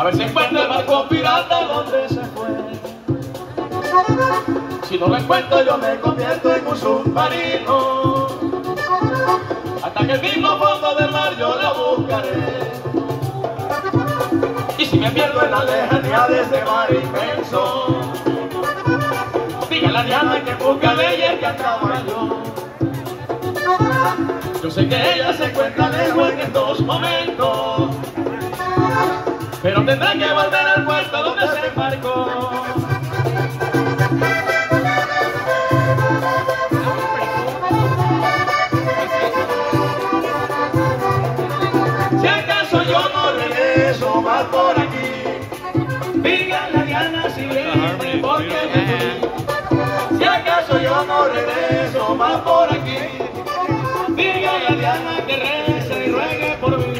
A ver si encuentro el barco pirata donde se fue. Si no lo encuentro yo me convierto en un submarino. Hasta que el mismo fondo del mar yo lo buscaré. Y si me pierdo en la lejanía de ese mar inmenso, dígale a Diana que busca leyes que acaba yo. Yo sé que ella se encuentra lejos en estos momentos, pero tendrá que volver al puerto donde se embarcó. Si acaso yo no regreso más por aquí, dígale a Diana si viene porque me fui. Si acaso yo no regreso más por aquí, dígale a Diana que rece y ruegue por mí.